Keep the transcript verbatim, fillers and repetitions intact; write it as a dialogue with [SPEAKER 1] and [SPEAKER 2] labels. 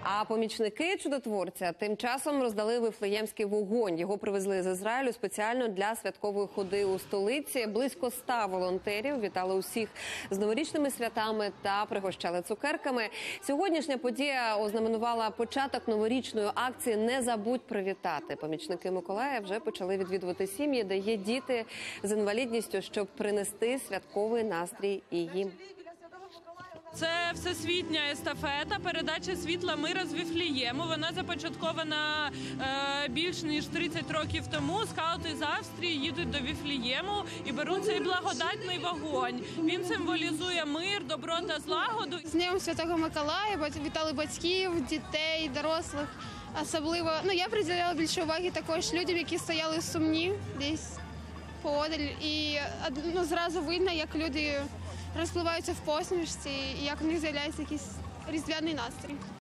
[SPEAKER 1] А помічники чудотворця тим часом роздали вифлеємський вогонь. Його привезли з Ізраїлю спеціально для святкової ходи у столиці. Близько ста волонтерів вітали усіх з новорічними святами та пригощали цукерками. Сьогоднішня подія ознаменувала початок новорічної акції «Не забудь привітати». Помічники Миколая вже почали відвідувати сім'ї, де є діти з інвалідністю, щоб принести святковий настрій і їм.
[SPEAKER 2] Це всесвітня естафета, передача світла мира з Вифлеєму. Вона започаткована е, більш ніж тридцять років тому. Скаути з Австрії їдуть до Вифлеєму і беруть цей благодатний вогонь. Він символізує мир, добро та злагоду.
[SPEAKER 3] З Днем Святого Миколая вітали батьків, дітей, дорослих. Особливо, ну, я приділяла більше уваги також людям, які стояли сумні десь поодаль. І ну, зразу видно, як люди розпливаються в посмішці, і як у них з'являється якийсь різдвяний настрій.